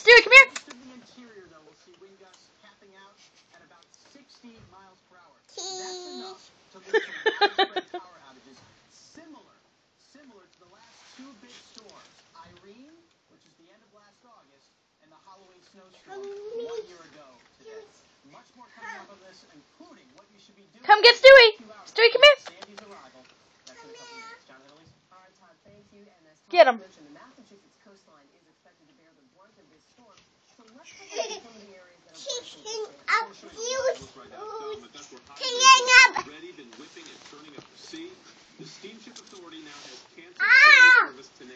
Stewie, come here. Most of the interior, though, will see wind gusts capping out at about 60 miles per hour. That's enough to lead to widespread power outages, similar to the last two big storms, Irene, which is the end of last August, and the Halloween snowstorm 1 year ago today. Much more coming up on this, including what you should be doing. Come get Stewie. Stewie, come here. Sandy's arrival. That's in a couple minutes. John and Elise. All right, Todd, thank you. And as Get him. the Massachusetts coastline is expected to bear the brunt of this storm. So let's look at some of the areas that are already been whipping and turning up the sea. The Steamship Authority now has canceled service tonight.